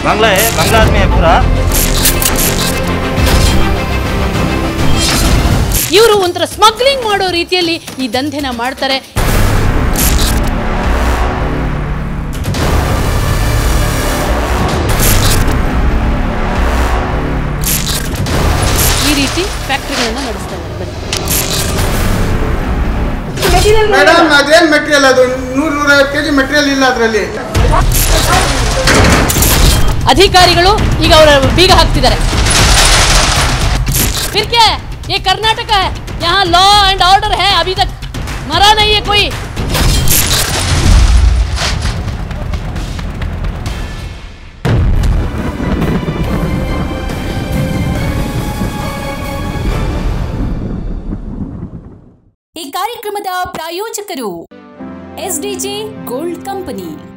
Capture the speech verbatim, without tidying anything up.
बांग्ला है, बांग्ला आदमी है पूरा। ಇವರು ಒಂಥರ ಸ್ಮಗ್ಲಿಂಗ್ ಮಾಡೋ ರೀತಿಯಲ್ಲಿ ಈ ದಂಧೆನ ಮಾಡ್ತಾರೆ. ಈ ರೀತಿ ಫ್ಯಾಕ್ಟರಿಗಳನ್ನ ನಡೆಸ್ತಾರೆ. ಮೇಡಮ್ ಅದೇನು ಮೆಟೀರಿಯಲ್ ಅದು ನೂರ ನೂರೈವತ್ತು ಕೆಜಿ ಮೆಟೀರಿಯಲ್ ಇಲ್ಲ ಅದರಲ್ಲಿ. ಅಧಿಕಾರಿಗಳು ಈಗ ಅವರ ಬೀಗ ಹಾಕ್ತಿದ್ದಾರೆ. फिर क्या है? ये कर्नाटक है, यहाँ लॉ एंड ऑर्डर है, अभी तक मरा नहीं है कोई। ಈ ಕಾರ್ಯಕ್ರಮದ ಪ್ರಾಯೋಜಕರು S D J gold company.